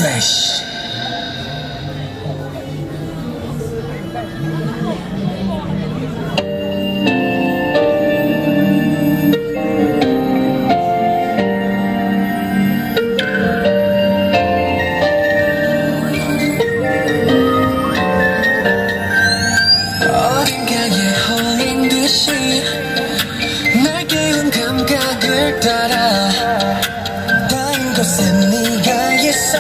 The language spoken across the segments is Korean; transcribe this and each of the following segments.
Fresh. 어딘가에 홀린 듯이 날 깨운 감각을 따라 다른 곳에 네가 있어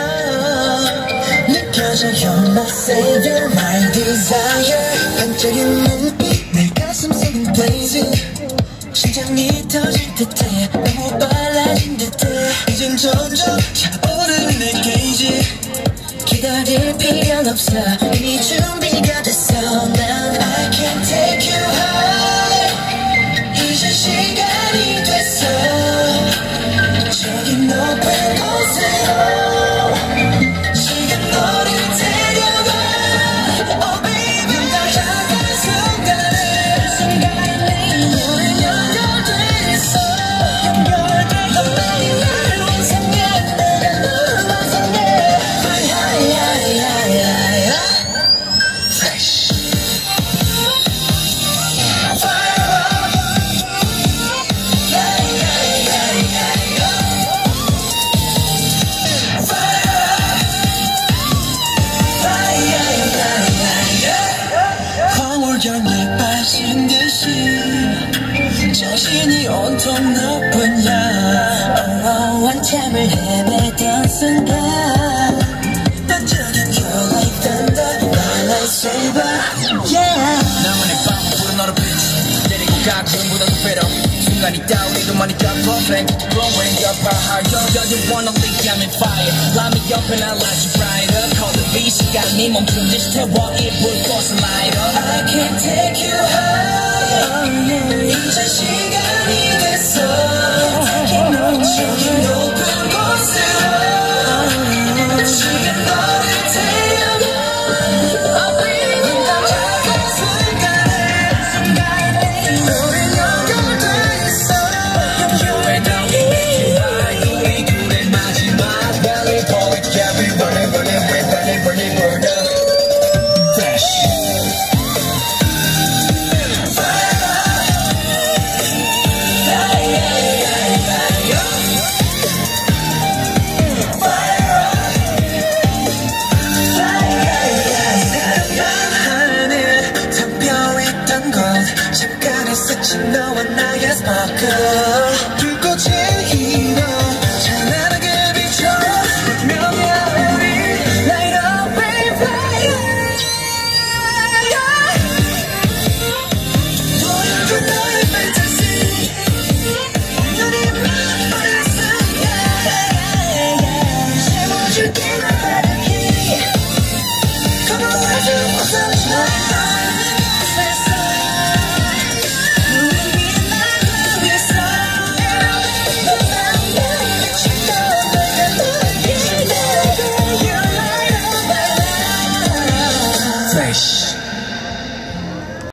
느껴져 You're my savior, my desire 반짝인 눈빛 내 가슴 속은 blazing 심장이 터질 듯해 너무 빨라진 듯해 이젠 점점 차오르는 내 게이지 기다릴 필요는 없어 이미 준비가 됐어 난 I can take you high 이제 시간이 됐어 저기 높은 곳으로 지금 너를 데려가 Oh baby 날 향한 순간에 너는 연결돼 있어 연결돼 매일 날 환상해 내가 너를 환상해 Fresh. 황홀경에 빠진 듯이 정신이 온통 너뿐이야 한참을 헤매던 순간 반짝인 You're like thunder, my lightsaber Yeah 나만의 밤 부른 너를 빛 때리고 가 그보다도 better 순간이 따위도 많이 덮어 Thank you for when you're high You're the one I think I'm in fire Light me up and I light you brighter Call the V 시간이 멈춘 듯이 태워 이 불꽃을 light up I can take you higher 이제 시간이 됐어